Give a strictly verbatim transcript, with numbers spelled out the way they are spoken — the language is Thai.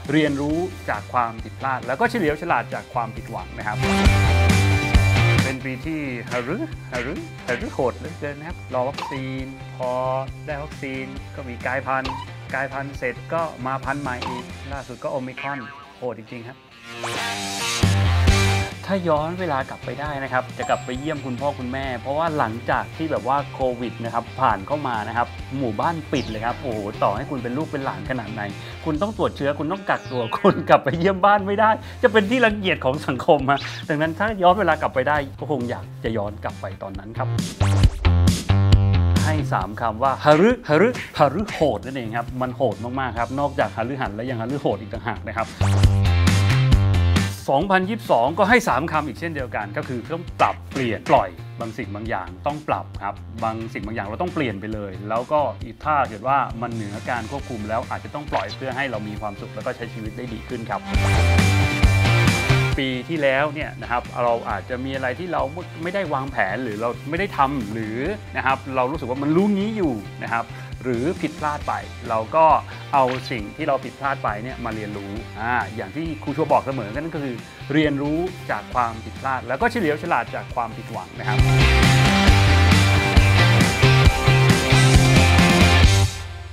เรียนรู้จากความผิดพลาดแล้วก็เฉลียวฉลาดจากความผิดหวังนะครับเป็นปีที่ฮารุฮารุฮารุโหดเหลือเกินนะครับรอวัคซีนพอได้วัคซีนก็มีกลายพันธุ์กลายพันธุ์เสร็จก็มาพันธุ์ใหม่อีกล่าสุดก็โอมิครอนโหดจริงๆครับถ้าย้อนเวลากลับไปได้นะครับจะกลับไปเยี่ยมคุณพ่อคุณแม่เพราะว่าหลังจากที่แบบว่าโควิดนะครับผ่านเข้ามานะครับหมู่บ้านปิดเลยครับโอ้โหต่อให้คุณเป็นลูกเป็นหลานขนาดไหนคุณต้องตรวจเชื้อคุณต้องกักตัวคุณกลับไปเยี่ยมบ้านไม่ได้จะเป็นที่รังเกียจของสังคมฮะดังนั้นถ้าย้อนเวลากลับไปได้ก็คงอยากจะย้อนกลับไปตอนนั้นครับให้สามคำว่าฮารุฮารุฮารุโหดนั่นเองครับมันโหดมากๆครับนอกจากฮารุหันแล้วยังฮารุโหดอีกต่างหากนะครับสองพันยี่สิบสอง ก็ให้สามคำอีกเช่นเดียวกันก็คือต้องปรับเปลี่ยนปล่อยบางสิ่งบางอย่างต้องปรับครับบางสิ่งบางอย่างเราต้องเปลี่ยนไปเลยแล้วก็อีกถ้าเกิดว่ามันเหนือการควบคุมแล้วอาจจะต้องปล่อยเพื่อให้เรามีความสุขแล้วก็ใช้ชีวิตได้ดีขึ้นครับปีที่แล้วเนี่ยนะครับเราอาจจะมีอะไรที่เราไม่ได้วางแผนหรือเราไม่ได้ทำหรือนะครับเรารู้สึกว่ามันรู้งี้อยู่นะครับหรือผิดพลาดไปเราก็เอาสิ่งที่เราผิดพลาดไปเนี่ยมาเรียนรู้อ่าอย่างที่ครูชัวบอกเสมอนั่นก็คือเรียนรู้จากความผิดพลาดแล้วก็เฉลียวฉลาดจากความผิดหวังนะครับ